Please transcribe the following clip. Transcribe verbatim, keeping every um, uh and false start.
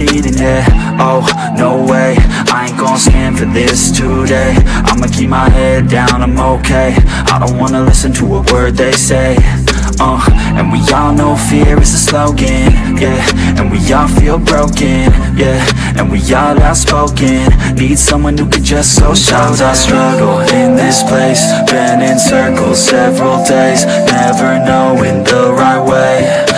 succeeding, yeah. Oh, no way, I ain't gon' stand for this today. I'ma keep my head down, I'm okay. I don't wanna listen to a word they say. Uh, and we all know fear is a slogan, yeah. And we all feel broken, yeah. And we all outspoken, need someone who can just so shout. Sometimes I struggle in this place, been in circles several days, never knowing the right way.